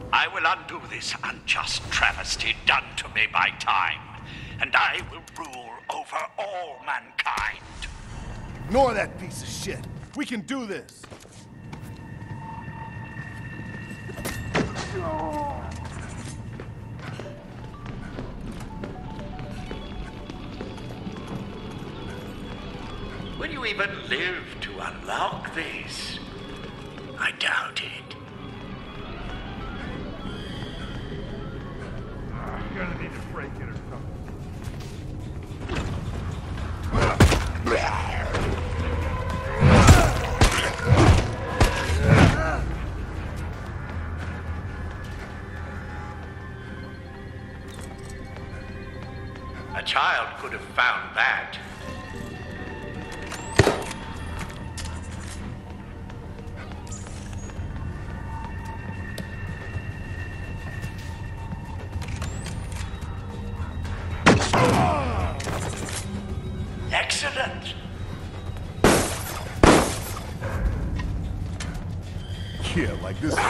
I will undo this unjust travesty done to me by time, and I will rule over all mankind. Ignore that piece of shit. We can do this. Will you even live to unlock this? I doubt it. You're gonna need to break it or something. A child could have found that. Excellent. Yeah, like this.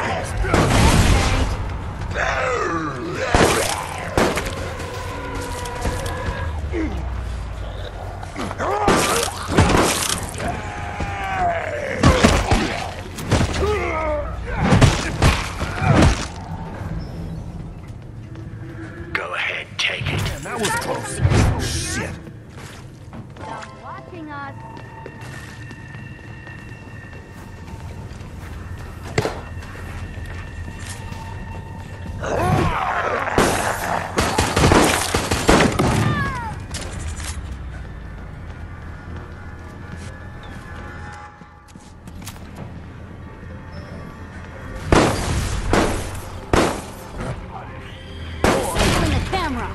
Go ahead, take it. Man, that was close. Shit. Stop watching us. Stealing the camera.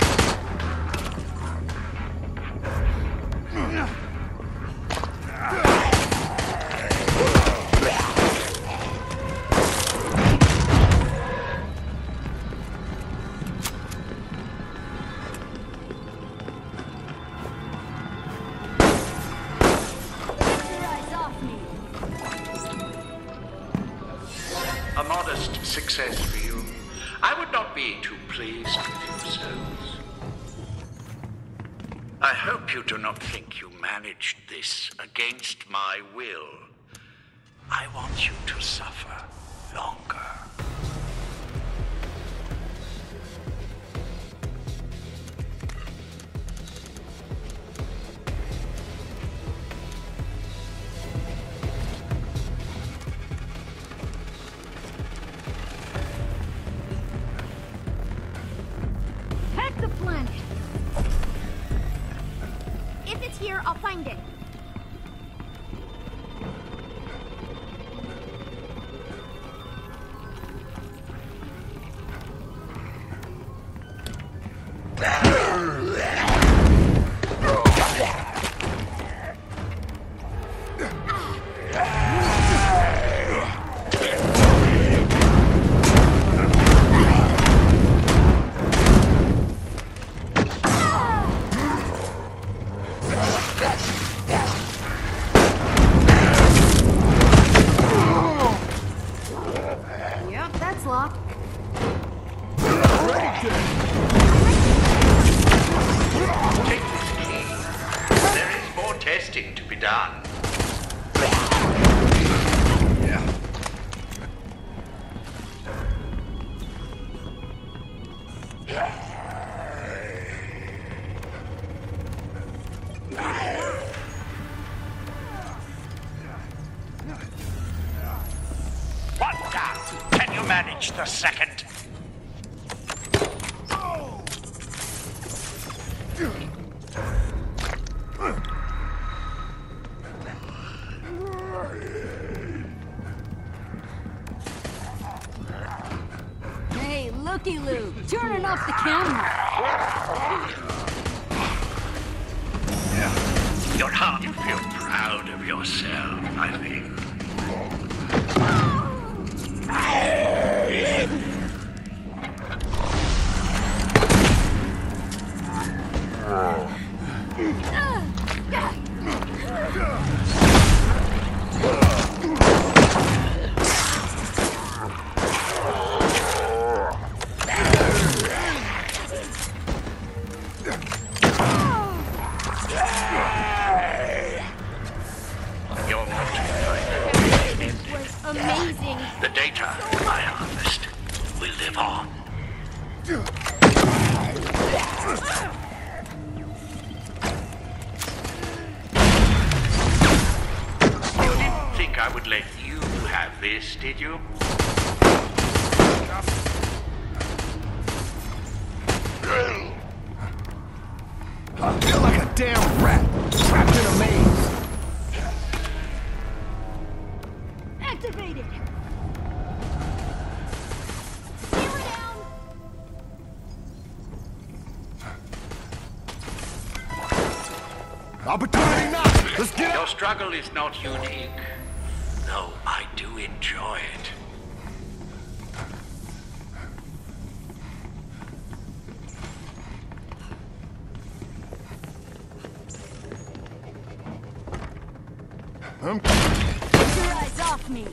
A modest success for you. I would not be too pleased with yourselves. I hope you do not think you managed this against my will. I want you to suffer longer. Hack the planet. If it's here, I'll find it. Yep, that's locked. Take this key. There is more testing to be done. What now? Can you manage the second? Hey, looky-loo, turning off the camera. You'll hardly feel proud of yourself, I think. amazing. The data I harvest will live on. You didn't think I would let you have this, did you? I feel like a damn rat trapped in a maze. Activated. Hammer down. Opportunity knock. Let's get Your out. struggle is not unique, though I do enjoy it. Get your eyes off me.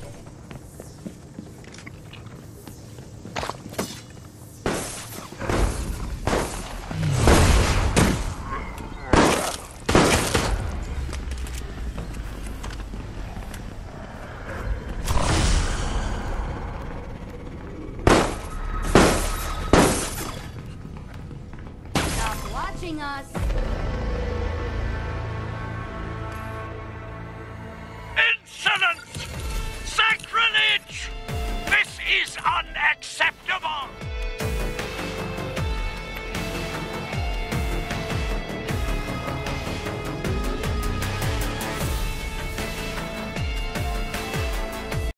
Stop watching us.